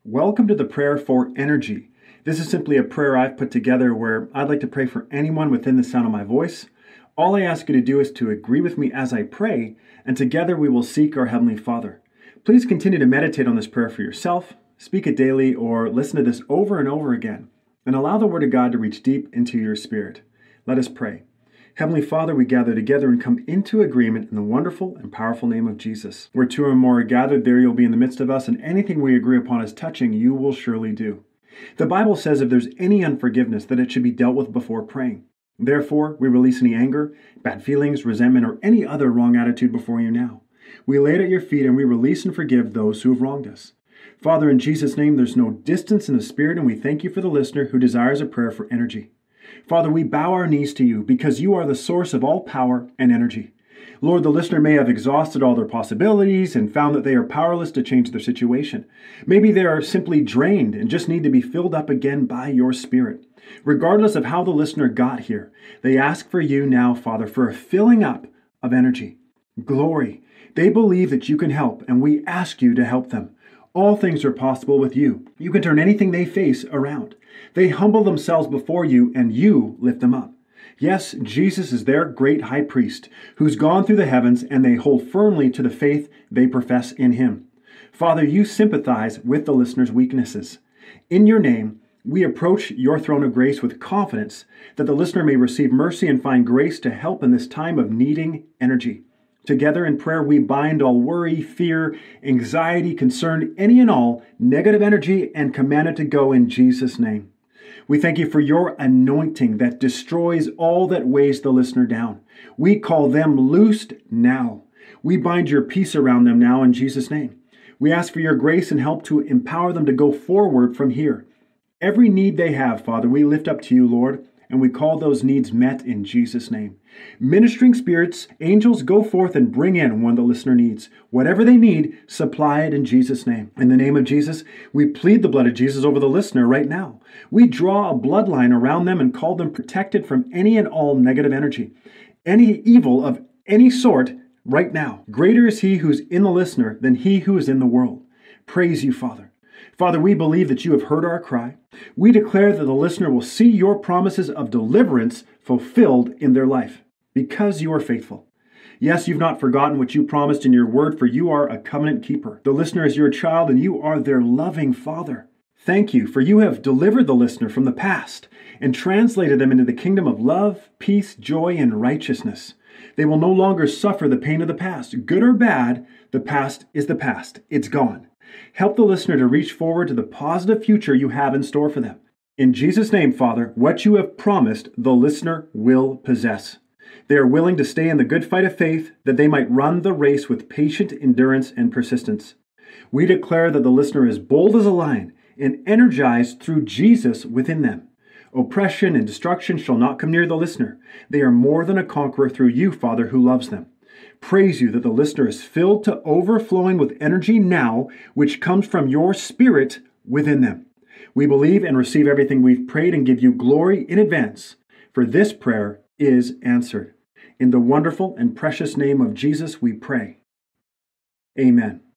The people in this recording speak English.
Welcome to the prayer for energy. This is simply a prayer I've put together where I'd like to pray for anyone within the sound of my voice. All I ask you to do is to agree with me as I pray, and together we will seek our Heavenly Father. Please continue to meditate on this prayer for yourself, speak it daily, or listen to this over and over again, and allow the Word of God to reach deep into your spirit. Let us pray. Heavenly Father, we gather together and come into agreement in the wonderful and powerful name of Jesus. Where two or more are gathered, there you'll be in the midst of us, and anything we agree upon as touching, you will surely do. The Bible says if there's any unforgiveness, that it should be dealt with before praying. Therefore, we release any anger, bad feelings, resentment, or any other wrong attitude before you now. We lay it at your feet and we release and forgive those who have wronged us. Father, in Jesus' name, there's no distance in the Spirit, and we thank you for the listener who desires a prayer for energy. Father, we bow our knees to you because you are the source of all power and energy. Lord, the listener may have exhausted all their possibilities and found that they are powerless to change their situation. Maybe they are simply drained and just need to be filled up again by your Spirit. Regardless of how the listener got here, they ask for you now, Father, for a filling up of energy, glory. They believe that you can help, and we ask you to help them. All things are possible with you. You can turn anything they face around. They humble themselves before you, and you lift them up. Yes, Jesus is their great high priest, who's gone through the heavens, and they hold firmly to the faith they profess in him. Father, you sympathize with the listener's weaknesses. In your name, we approach your throne of grace with confidence that the listener may receive mercy and find grace to help in this time of needing energy. Together in prayer, we bind all worry, fear, anxiety, concern, any and all negative energy, and command it to go in Jesus' name. We thank you for your anointing that destroys all that weighs the listener down. We call them loosed now. We bind your peace around them now in Jesus' name. We ask for your grace and help to empower them to go forward from here. Every need they have, Father, we lift up to you, Lord, and we call those needs met in Jesus' name. Ministering spirits, angels, go forth and bring in what the listener needs. Whatever they need, supply it in Jesus' name. In the name of Jesus, we plead the blood of Jesus over the listener right now. We draw a bloodline around them and call them protected from any and all negative energy, any evil of any sort right now. Greater is he who's in the listener than he who is in the world. Praise you, Father. Father, we believe that you have heard our cry. We declare that the listener will see your promises of deliverance fulfilled in their life because you are faithful. Yes, you've not forgotten what you promised in your word, for you are a covenant keeper. The listener is your child, and you are their loving Father. Thank you, for you have delivered the listener from the past and translated them into the kingdom of love, peace, joy, and righteousness. They will no longer suffer the pain of the past. Good or bad, the past is the past. It's gone. Help the listener to reach forward to the positive future you have in store for them. In Jesus' name, Father, what you have promised, the listener will possess. They are willing to stay in the good fight of faith that they might run the race with patient endurance and persistence. We declare that the listener is bold as a lion and energized through Jesus within them. Oppression and destruction shall not come near the listener. They are more than a conqueror through you, Father, who loves them. Praise you that the listener is filled to overflowing with energy now, which comes from your Spirit within them. We believe and receive everything we've prayed and give you glory in advance, for this prayer is answered. In the wonderful and precious name of Jesus we pray. Amen.